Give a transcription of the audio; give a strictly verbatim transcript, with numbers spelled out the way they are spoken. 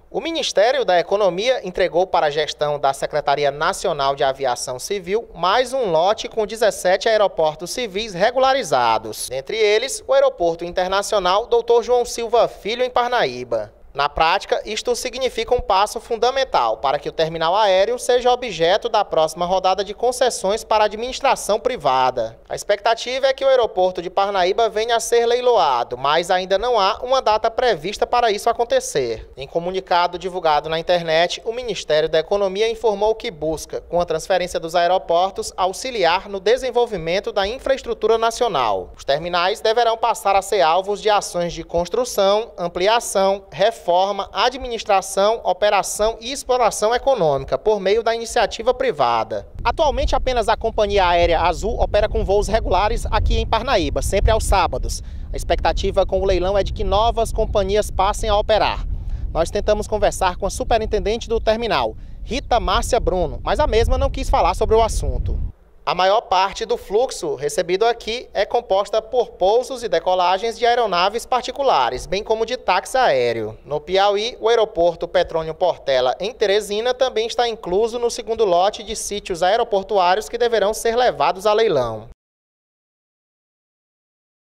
O Ministério da Economia entregou para a gestão da Secretaria Nacional de Aviação Civil mais um lote com dezessete aeroportos civis regularizados. Entre eles, o Aeroporto Internacional doutor João Silva Filho, em Parnaíba. Na prática, isto significa um passo fundamental para que o terminal aéreo seja objeto da próxima rodada de concessões para a administração privada. A expectativa é que o aeroporto de Parnaíba venha a ser leiloado, mas ainda não há uma data prevista para isso acontecer. Em comunicado divulgado na internet, o Ministério da Economia informou que busca, com a transferência dos aeroportos, auxiliar no desenvolvimento da infraestrutura nacional. Os terminais deverão passar a ser alvos de ações de construção, ampliação, reforma, Forma, administração, operação e exploração econômica por meio da iniciativa privada. Atualmente, apenas a Companhia Aérea Azul opera com voos regulares aqui em Parnaíba, sempre aos sábados. A expectativa com o leilão é de que novas companhias passem a operar. Nós tentamos conversar com a superintendente do terminal, Rita Márcia Bruno, mas a mesma não quis falar sobre o assunto. A maior parte do fluxo recebido aqui é composta por pousos e decolagens de aeronaves particulares, bem como de táxi aéreo. No Piauí, o aeroporto Petrônio Portela, em Teresina, também está incluso no segundo lote de sítios aeroportuários que deverão ser levados a leilão.